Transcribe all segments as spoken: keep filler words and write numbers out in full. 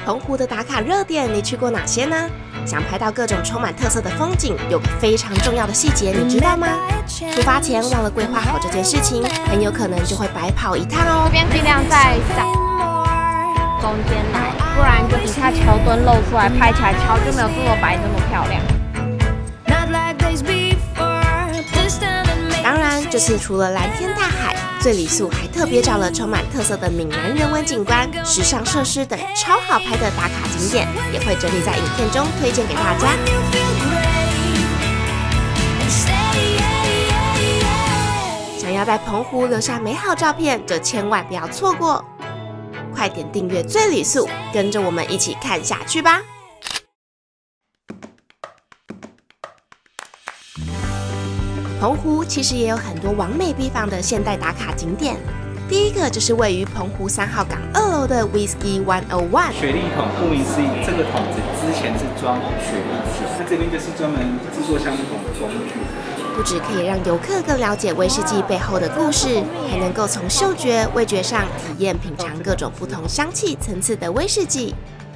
澎湖的打卡热点，你去过哪些呢？想拍到各种充满特色的风景，有个非常重要的细节，你知道吗？出发前忘了规划好这件事情，很有可能就会白跑一趟哦。 这边尽量在中间来，不然就底下桥墩露出来，拍起来桥就没有这么白这么漂亮。 当然，这次除了蓝天大海，最里宿还特别找了充满特色的闽南人文景观、时尚设施等超好拍的打卡景点，也会整理在影片中推荐给大家。想要在澎湖留下美好照片，就千万不要错过！快点订阅最里宿，跟着我们一起看下去吧！澎湖其实也有很多完美必访的现代打卡景点。第一个就是位于澎湖三号港二楼的 Whisky One O One 雪莉桶，顾名思义，这个桶子之前是装雪莉酒，那这边就是专门制作香桶的工具。 不只可以让游客更了解威士忌背后的故事，还能够从嗅觉、味觉上体验品尝各种不同香气层次的威士忌。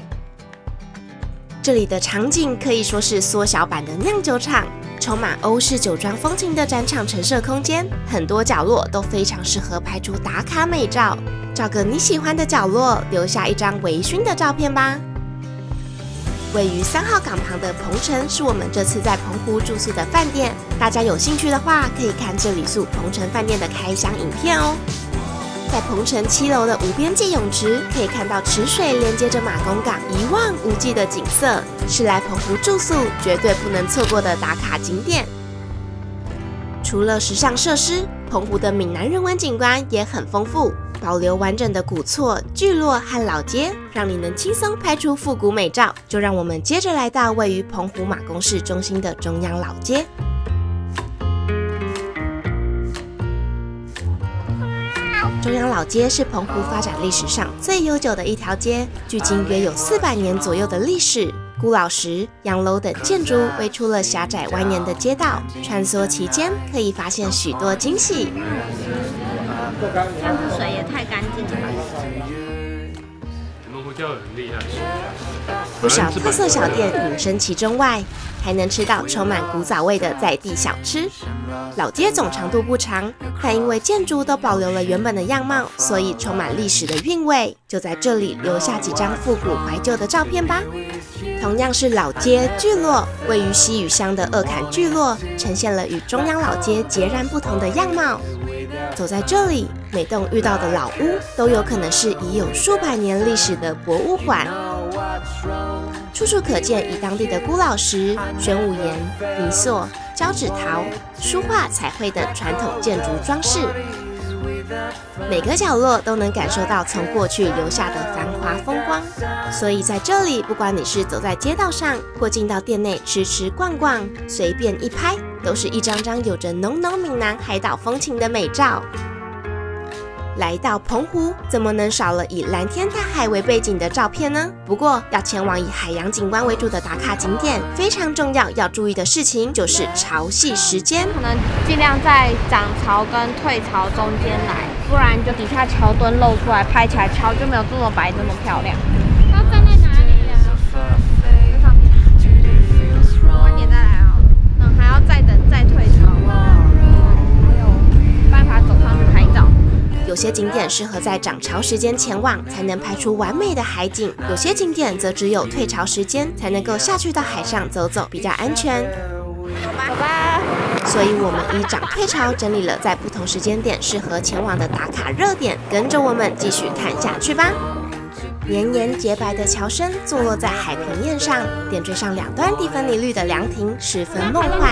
这里的场景可以说是缩小版的酿酒厂。充满欧式酒庄风情的展场陈设空间，很多角落都非常适合拍出打卡美照。找个你喜欢的角落，留下一张微醺的照片吧。位于三号港旁的鹏城是我们这次在澎湖住宿的饭店，大家有兴趣的话，可以看这里宿鹏城饭店的开箱影片哦。在鹏城七楼的无边界泳池，可以看到池水连接着马公港一望无际的景色，是来澎湖住宿绝对不能错过的打卡景点。除了时尚设施，澎湖的闽南人文景观也很丰富，保留完整的古厝、聚落和老街，让你能轻松拍出复古美照。就让我们接着来到位于澎湖马公市中心的中央老街。中央老街是澎湖发展历史上最悠久的一条街，距今约有四百年左右的历史。古老石、洋楼等建筑围出了狭窄蜿蜒的街道，穿梭其间可以发现许多惊喜。 这样子水也太干净了吧！ 澎湖钓很厉害， 不少特色小店隐身其中外，还能吃到充满古早味的在地小吃。老街总长度不长，但因为建筑都保留了原本的样貌，所以充满历史的韵味。就在这里留下几张复古怀旧的照片吧。同样是老街聚落，位于西屿乡的二坎聚落，呈现了与中央老街截然不同的样貌。走在这里，每栋遇到的老屋都有可能是已有数百年历史的博物馆。处处可见以当地的孤老石、玄武岩、泥塑、交趾陶、书画、彩绘等传统建筑装饰，每个角落都能感受到从过去留下的繁华风光。所以在这里，不管你是走在街道上，或进到店内吃吃逛逛，随便一拍，都是一张张有着浓浓闽南海岛风情的美照。来到澎湖，怎么能少了以蓝天大海为背景的照片呢？不过，要前往以海洋景观为主的打卡景点，非常重要要注意的事情就是潮汐时间， 可能尽量在涨潮跟退潮中间来，不然就底下桥墩露出来，拍起来桥就没有这么白这么漂亮。要站在哪里呀？在上面。晚点再来哦。嗯，还要再等再退潮。没有办法走上去拍照。 有些景点适合在涨潮时间前往，才能拍出完美的海景；有些景点则只有退潮时间才能够下去到海上走走，比较安全。 走吧。 所以我们依涨退潮整理了在不同时间点适合前往的打卡热点，跟着我们继续看下去吧。绵延洁白的桥身坐落在海平面上，点缀上两端蒂芬尼绿的凉亭，十分梦幻。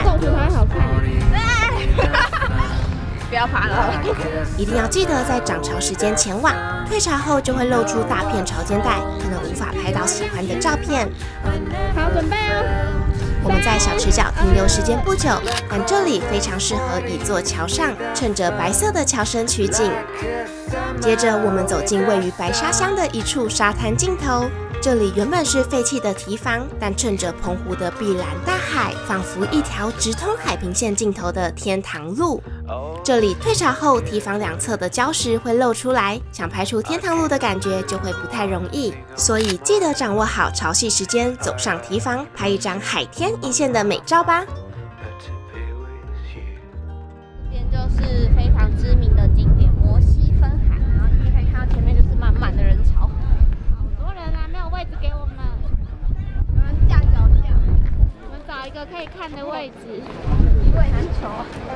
不要爬了， 一定要记得在涨潮时间前往，退潮后就会露出大片潮间带，可能无法拍到喜欢的照片。 好，准备哦。 我们在小池角停留时间不久，但这里非常适合倚坐桥上，趁着白色的桥身取景。接着我们走进位于白沙乡的一处沙滩尽头，这这里原本是废弃的堤防，但趁着澎湖的碧蓝大海，仿佛一条直通海平线尽头的天堂路。这里退潮后，堤防两侧的礁石会露出来，想拍出天堂路的感觉就会不太容易。所以记得掌握好潮汐时间，走上堤防，拍一张海天一线的美照吧。 这边就是非常知名的景点摩西分海，然后你可以看到前面就是满满的人潮，好多人啊，没有位置给我们，有人架脚架，我们找一个可以看的位置，一位难求。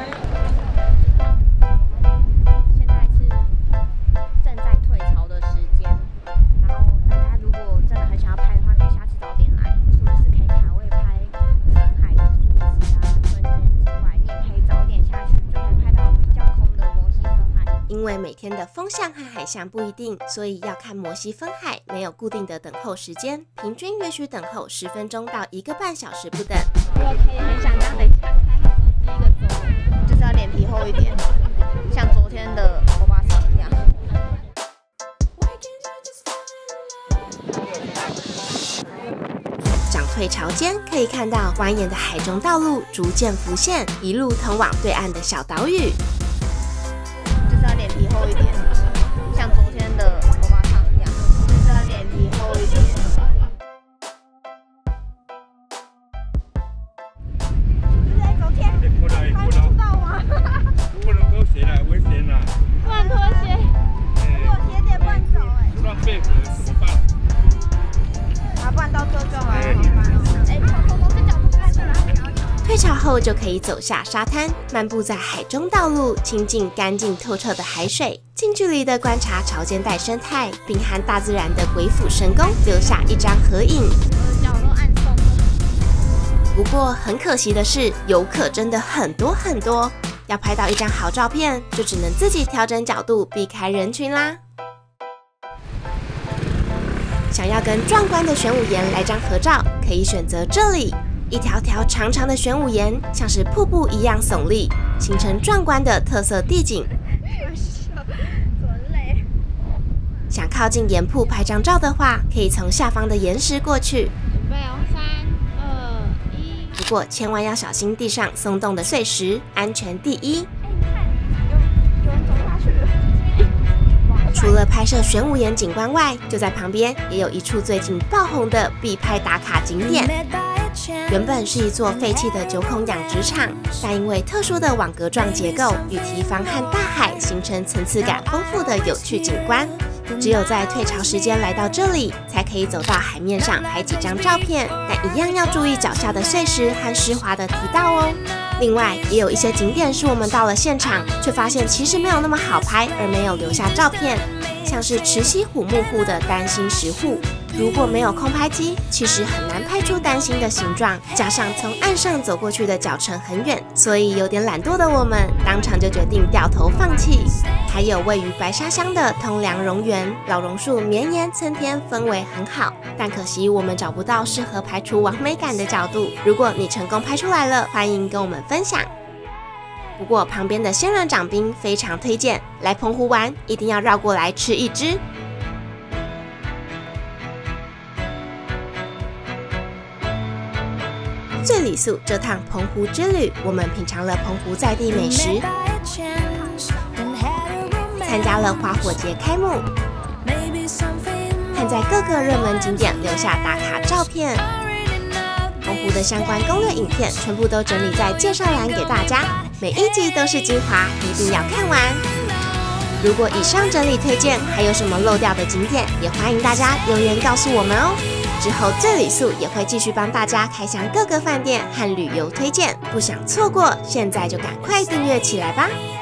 现在是正在退潮的时间，然后大家如果真的很想要拍的话，可以下次早点来，除了是可以卡位拍分海的数值啊、瞬间之外，你也可以早点下去，就可以拍到比较空的摩西分海。 因为每天的风向和海象不一定，所以要看摩西分海没有固定的等候时间，平均约需等候十分钟到一个半小时不等。 如果可以很想这样，等一下开好第一个走，就是要脸皮厚一点，像昨天的欧巴桑一样。 涨退潮间可以看到蜿蜒的海中道路逐渐浮现，一路通往对岸的小岛屿。 就是要脸皮厚一点，像昨天的欧巴桑一样，就是要脸皮厚一点。就是昨天， 不能快触到我， 不能脱鞋了，危险了。 不能脱鞋，如果鞋子也不能走哎。 触到贝壳怎么办？ 啊，不然到最后就好了。哎，从从这角度看起来。 退潮后就可以走下沙滩，漫步在海中道路，亲近干净透彻的海水，近距离的观察潮间带生态，并和大自然的鬼斧神工留下一张合影。 我的脚都暗松了。 不过很可惜的是，游客真的很多很多，要拍到一张好照片，就只能自己调整角度，避开人群啦。想要跟壮观的玄武岩来张合照，可以选择这里。一条条长长的玄武岩像是瀑布一样耸立，形成壮观的特色地景。想靠近岩瀑拍张照的话，可以从下方的岩石过去。 准备哦，三二一。 不过千万要小心地上松动的碎石，安全第一。 哎，你看，有有人走下去了。 除了拍摄玄武岩景观外，就在旁边也有一处最近爆红的必拍打卡景点。原本是一座废弃的九孔养殖场，但因为特殊的网格状结构与堤防和大海形成层次感丰富的有趣景观。只有在退潮时间来到这里，才可以走到海面上拍几张照片，但一样要注意脚下的碎石和湿滑的堤道哦。另外，也有一些景点是我们到了现场，却发现其实没有那么好拍，而没有留下照片，像是池溪虎木户的单心石户。如果没有空拍机，其实很难拍出单心的形状，加上从岸上走过去的脚程很远，所以有点懒惰的我们，当场就决定掉头放弃。还有位于白沙乡的通梁榕园，老榕树绵延参天，氛围很好，但可惜我们找不到适合拍出完美感的角度。如果你成功拍出来了，欢迎跟我们分享。不过旁边的仙人掌冰非常推荐，来澎湖玩一定要绕过来吃一只。最里宿这趟澎湖之旅，我们品尝了澎湖在地美食，参加了花火节开幕，和在各个热门景点留下打卡照片。澎湖的相关攻略影片全部都整理在介绍栏给大家，每一集都是精华，一定要看完。如果以上整理推荐还有什么漏掉的景点，也欢迎大家留言告诉我们哦。之后最旅宿也会继续帮大家开箱各个饭店和旅游推荐，不想错过，现在就赶快订阅起来吧。